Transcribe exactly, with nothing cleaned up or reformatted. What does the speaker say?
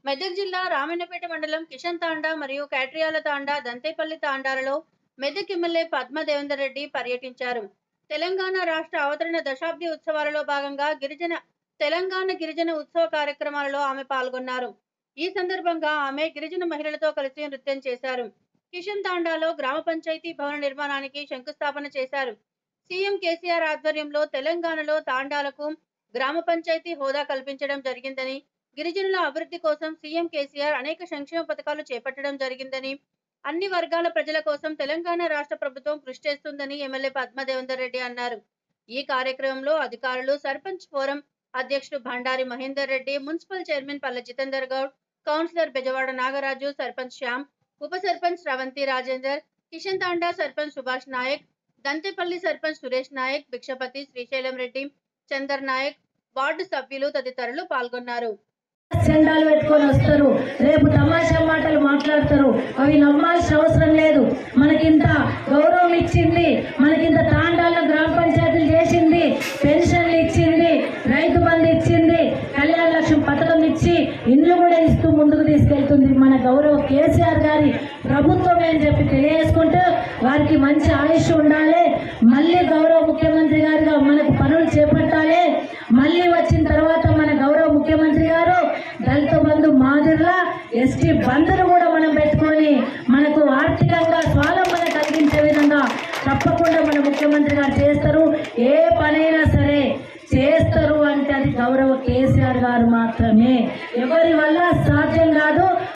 మెదక్ జిల్లా రామన్నపేట మండలం కిషన్ తాండా మరియు కాట్రియాల తాండా దంతేపల్లి తాండాలలో మెదక్ ఎమ్మెల్యే పద్మా దేవేందర్ రెడ్డి పర్యటించారు. తెలంగాణ రాష్ట్ర అవతరణ దశాబ్ది ఉత్సవాలలో భాగంగా గిరిజన తెలంగాణ గిరిజన ఉత్సవ కార్యక్రమాలలో ఆమె పాల్గొన్నారు. ఈ సందర్భంగా ఆమె గిరిజన మహిళలతో కలిసి నృత్యం చేశారు. కిషన్ తాండాలో గ్రామ పంచాయతీ భవన నిర్మాణానికి శంకుస్థాపన చేశారు. సీఎం కేసీఆర్ ఆధ్వర్యంలో తెలంగాణలో తాండాలకు గ్రామ పంచాయతీ హోదా కల్పించడం జరిగిందని, గిరిజనుల అభివృద్ధి కోసం సీఎం కేసీఆర్ అనేక సంక్షేమ పథకాలు చేపట్టడం జరిగిందని, అన్ని వర్గాల ప్రజల కోసం తెలంగాణ రాష్ట్ర ప్రభుత్వం కృషి చేస్తుందని ఎమ్మెల్యే పద్మా దేవేందర్ రెడ్డి అన్నారు. ఈ కార్యక్రమంలో అధికారులు, సర్పంచ్ ఫోరం అధ్యక్షుడు Bhandari Mahender Reddy, municipal chairman Palle Jitender Goud, councillor Bezawada Nagaraju, sarpanch Shyam, ఉప సర్పంచ్ రవంతి రాజేందర్, కిషన్ తాండా సర్పంచ్ సుభాష్ నాయక్, దంతేపల్లి సర్పంచ్ సురేష్ నాయక్, భిక్షపతి, శ్రీశైలం రెడ్డి, చందర్ నాయక్, వార్డు సభ్యులు తదితరులు పాల్గొన్నారు. చెండాలు పెట్టుకొని వస్తారు, రేపు తమాషా మాటలు మాట్లాడతారు. అవి నమ్మాల్సిన అవసరం లేదు. మనకింత గౌరవం ఇచ్చింది, మనకింత తాండాల్లో గ్రామ పంచాయతీలు చేసింది, పెన్షన్లు ఇచ్చింది, రైతు బంధు ఇచ్చింది, కళ్యాణ లక్ష్మి పథకం ఇచ్చి ఇండ్లు కూడా ఇస్తూ ముందుకు తీసుకెళ్తుంది మన గౌరవ కేసీఆర్ గారి ప్రభుత్వం అని చెప్పి తెలియజేసుకుంటూ వారికి మంచి ఆయుష్ ఉండాలి. మళ్ళీ గౌరవ ముఖ్యమంత్రి గారిగా మనకు పనులు చేపట్టాలి. మళ్ళీ వచ్చిన తర్వాత మన గౌరవ ముఖ్యమంత్రి గారు దళిత బంధు మాదిరిలా ఎస్టీ బంధును కూడా మనం పెట్టుకొని మనకు ఆర్థికంగా స్వావలంబన కలిగించే విధంగా తప్పకుండా మన ముఖ్యమంత్రి గారు చేస్తారు. ఏ పనైనా సరే చేస్తారు అంటే అది గౌరవ కేసీఆర్ గారు మాత్రమే. ఎవరి వల్ల సాధ్యం కాదు.